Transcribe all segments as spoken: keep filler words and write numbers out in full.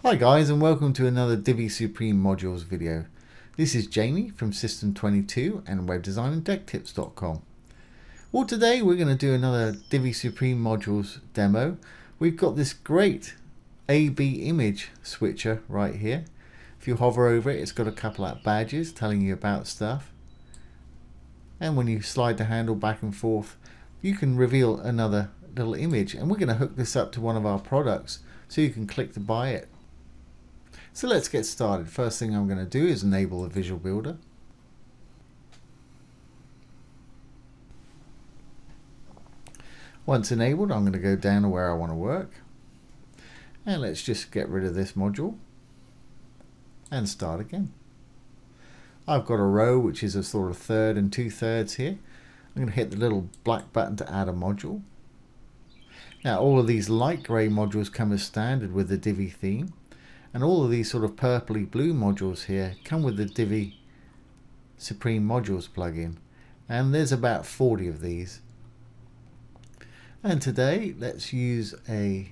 Hi guys, and welcome to another Divi Supreme Modules video. This is Jamie from System twenty-two and web design and tech tips dot com. Well, today we're going to do another Divi Supreme Modules demo. We've got this great A B image switcher right here. If you hover over it, it's got a couple of badges telling you about stuff. And when you slide the handle back and forth, you can reveal another little image. And we're going to hook this up to one of our products so you can click to buy it. So let's get started. First thing I'm going to do is enable the Visual Builder. Once enabled, I'm going to go down to where I want to work. And let's just get rid of this module and start again. I've got a row which is a sort of third and two thirds here. I'm going to hit the little black button to add a module. Now all of these light grey modules come as standard with the Divi theme. And all of these sort of purpley blue modules here come with the Divi Supreme Modules Plugin. And there's about forty of these. And today let's use a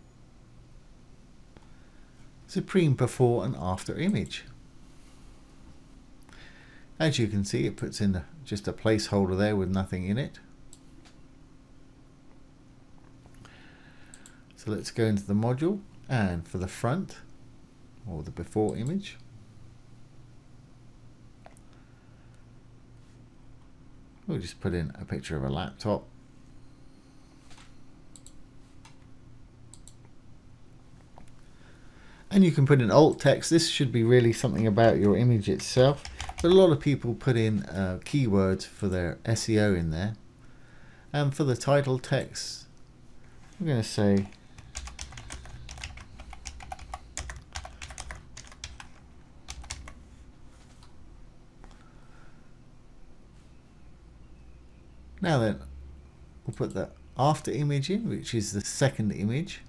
Supreme Before and After image. As you can see, it puts in just a placeholder there with nothing in it. So let's go into the module, and for the front, or the before image, we'll just put in a picture of a laptop. And you can put in alt text. This should be really something about your image itself, but a lot of people put in uh, keywords for their S E O in there. And for the title text, I'm going to say now then, we'll put the after image in, which is the second image.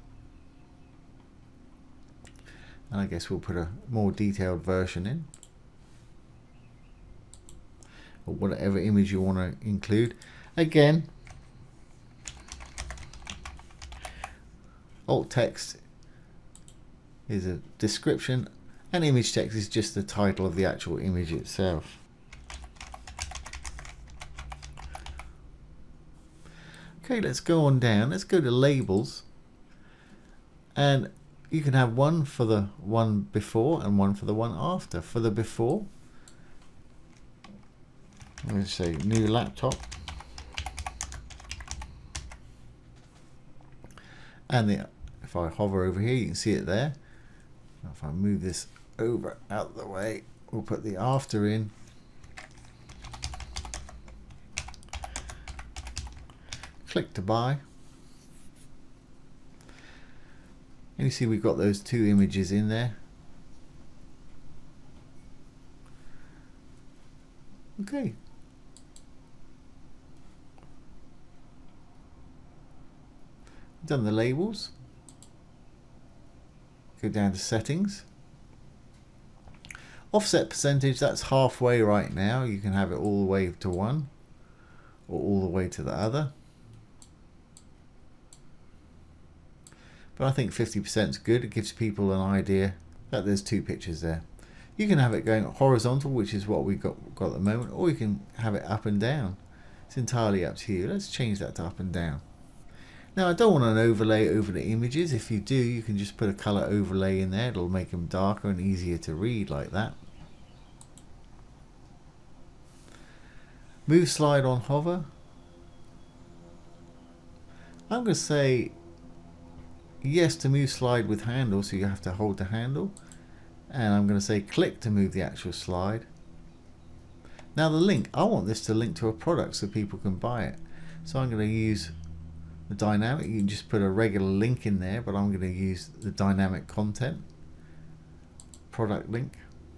And I guess we'll put a more detailed version in. Or whatever image you want to include. Again, alt text is a description, and image text is just the title of the actual image itself. Okay, let's go on down. Let's go to labels, and you can have one for the one before and one for the one after. For the before, I'm going to say new laptop, and the, if I hover over here, you can see it there. If I move this over out of the way, we'll put the after in. Click to buy. And you see we've got those two images in there. Okay. Done the labels. Go down to settings. Offset percentage, that's halfway right now. You can have it all the way to one or all the way to the other. But I think fifty percent is good. It gives people an idea that there's two pictures there. You can have it going horizontal, which is what we've got, got at the moment, or you can have it up and down. It's entirely up to you. Let's change that to up and down. Now I don't want an overlay over the images. If you do, you can just put a color overlay in there. It'll make them darker and easier to read like that. Move slide on hover. I'm going to say yes to move slide with handle, so you have to hold the handle, and I'm going to say click to move the actual slide. Now the link, I want this to link to a product so people can buy it, so I'm going to use the dynamic. You can just put a regular link in there, but I'm going to use the dynamic content product link.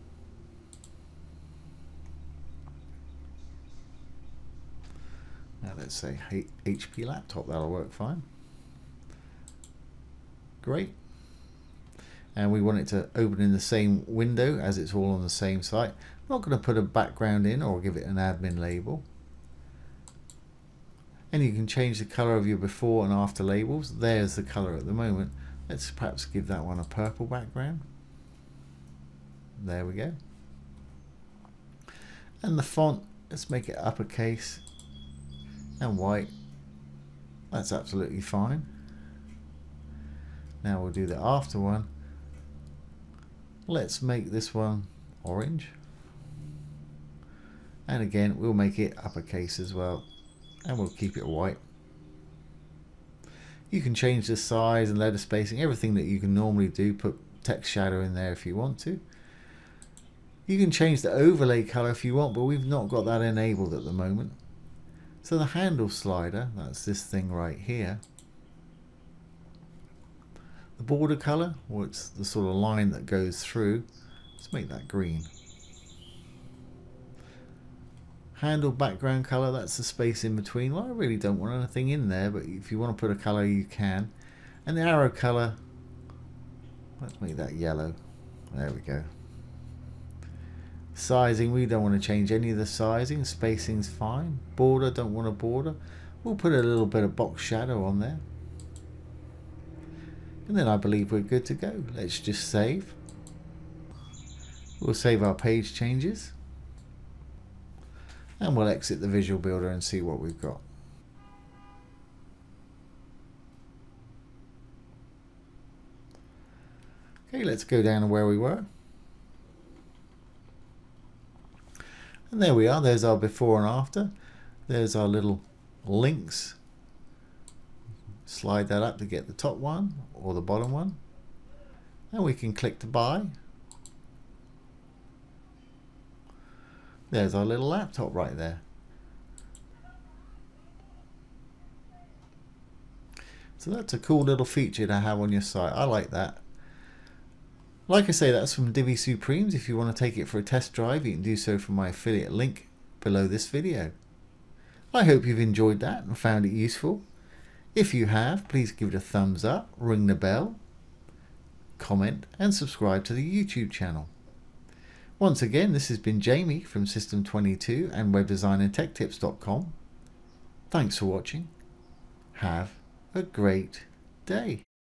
Now let's say H P laptop, that'll work fine. Great. And we want it to open in the same window as it's all on the same site. I'm not going to put a background in or give it an admin label. And you can change the color of your before and after labels. There's the color at the moment. Let's perhaps give that one a purple background. There we go. And the font, let's make it uppercase and white. That's absolutely fine. Now we'll do the after one. Let's make this one orange. And again, we'll make it uppercase as well. And we'll keep it white. You can change the size and letter spacing, everything that you can normally do. Put text shadow in there if you want to. You can change the overlay color if you want, but we've not got that enabled at the moment. So the handle slider, that's this thing right here. The border color, well, it's the sort of line that goes through. Let's make that green. Handle background color, that's the space in between. Well, I really don't want anything in there, but if you want to put a color, you can. And the arrow color, let's make that yellow. There we go. Sizing, we don't want to change any of the sizing. Spacing's fine. Border, don't want a border. We'll put a little bit of box shadow on there. And then I believe we're good to go. Let's just save. We'll save our page changes. And we'll exit the Visual Builder and see what we've got. Okay, let's go down to where we were. And there we are. There's our before and after. There's our little links. Slide that up to get the top one or the bottom one. And we can click to buy. There's our little laptop right there. So that's a cool little feature to have on your site. I like that. Like I say, that's from Divi Supremes. If you want to take it for a test drive, you can do so from my affiliate link below this video. I hope you've enjoyed that and found it useful. If you have, please give it a thumbs up, ring the bell, comment and subscribe to the YouTube channel. Once again, this has been Jamie from System twenty-two and web design and tech tips dot com. Thanks for watching. Have a great day.